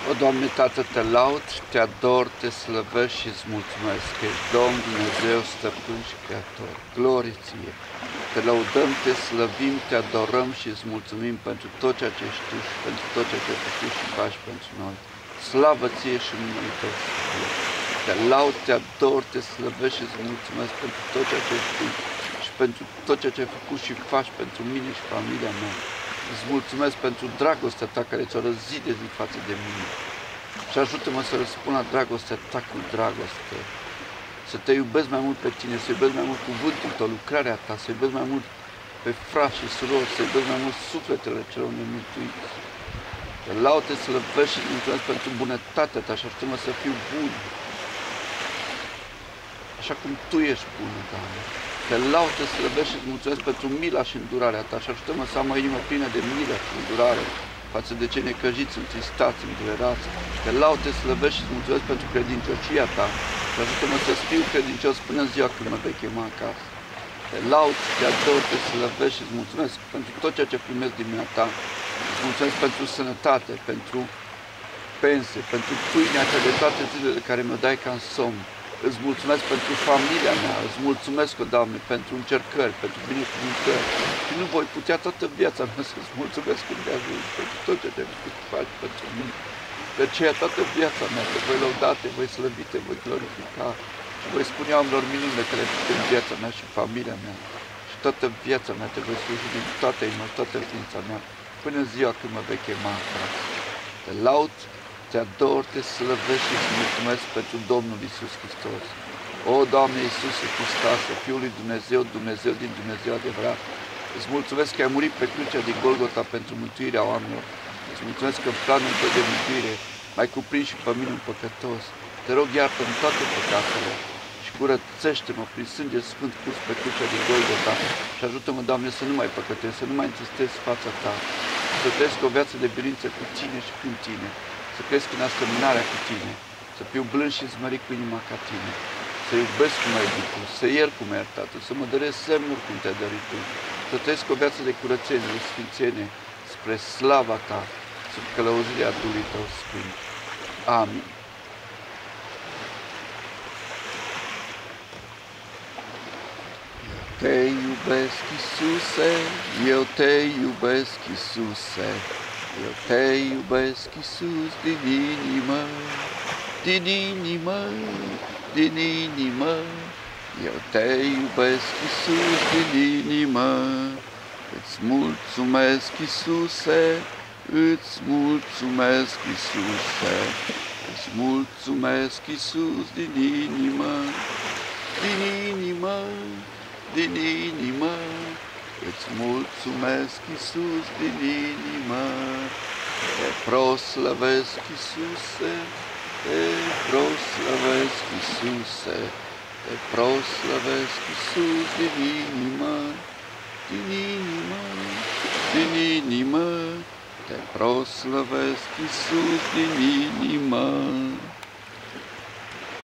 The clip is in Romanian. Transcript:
O, Doamne, Tată, Te laud, Te ador, Te slăvesc și îți mulțumesc că ești Domn, Dumnezeu, Stăpân și Creator. Glorie Ție! Te lăudăm, Te slăvim, Te adorăm și îți mulțumim pentru tot ceea ce ești Tu și pentru tot ceea ce ai făcut și faci pentru noi. Slavă Ție și numele Tău. Te laud, Te ador, Te slăvesc și îți mulțumesc pentru tot ceea ce ești Tu și pentru tot ceea ce ai făcut și faci pentru mine și familia mea. Îți mulțumesc pentru dragostea Ta care ți-o răzi de zi față de mine. Și ajută-mă să răspund la dragostea Ta cu dragoste. Să Te iubesc mai mult pe Tine, să iubesc mai mult cuvântul Tău, lucrarea Ta, să iubesc mai mult pe frați și surori, să iubesc mai mult sufletele celor nemântuiți. Te laud, Te slăvesc și îți mulțumesc pentru bunătatea Ta și ajută-mă să fiu bun. Așa cum Tu ești bun, Doamne. Te laud, Te slăvesc și îți mulțumesc pentru mila și îndurarea Ta și ajută-mă să am o inimă plină de milă și îndurare față de cei necăjiți, întristați, îndurerați. Te laud, Te slăvesc și îți mulțumesc pentru credincioșia Ta și ajută-mă să fiu credincios până în ziua când mă vei chema acasă. Te laud, Te ador, Te slăvesc și îți mulțumesc pentru tot ceea ce primesc din mâna Ta. Îți mulțumesc pentru sănătate, pentru pensie, pentru pâinea cea de toate zilele care mi-o dai ca în somn. Îți mulțumesc pentru familia mea, îți mulțumesc, Doamne, pentru încercări, pentru binecuvântări. Și nu voi putea toată viața mea să-ți mulțumesc când de ajuns pentru tot ce te-ai făcut faci pentru mine. De aceea toată viața mea Te voi lăuda, Te voi slăvi, Te voi glorifica și voi spune oamenilor minunile care ai făcut în viața mea și familia mea. Și toată viața mea Te voi sluji din toată inima, toată ființa mea, până în ziua când mă vei chema acasă. Te laud, Te ador, Te slăvesc și îți mulțumesc pentru Domnul Iisus Hristos. O, Doamne Iisuse Hristoase, Fiul lui Dumnezeu, Dumnezeu din Dumnezeu adevărat, îți mulțumesc că ai murit pe crucea din Golgota pentru mântuirea oamenilor. Îți mulțumesc că în planul Tău de mântuire m-ai cuprins și pe mine un păcătos. Te rog, iartă-mi toate păcatele și curățește-mă prin sânge sfânt curs pe crucea din Golgota și ajută-mă, Doamne, să nu mai păcătesc, să nu mai întristez fața Ta, să trăiesc o viață de bilință cu Tine și prin Tine, să cresc în asemănarea cu Tine, să fiu blând și zmărit cu inima ca Tine, să iubesc cum ai iubit Tu, să iert cum ai iertat Tu, să mă dăresc semnuri cum Te-ai dărit Tu, să trăiesc o viață de curățenie, de sfințenie, spre slava Ta, sub călăuzirea Duhului Tău Sfânt. Amin. Te iubesc, Iisuse, eu Te iubesc, Iisuse, eu Te iubesc, Iisus, din inimă, din inimă, din inimă. Eu Te iubesc, Iisus, din inimă. Îți mulțumesc, Iisuse, îți mulțumesc, Iisuse, îți mulțumesc, Iisus, din inimă, din inimă, din inimă. Îți mulțumesc, Iisus, din inimă. Te proslăvesc, Iisuse, Te proslăvesc, Iisuse, Te proslăvesc, Iisus, din inimă, din inimă, din inimă. Te proslăvesc, Iisus, din inimă.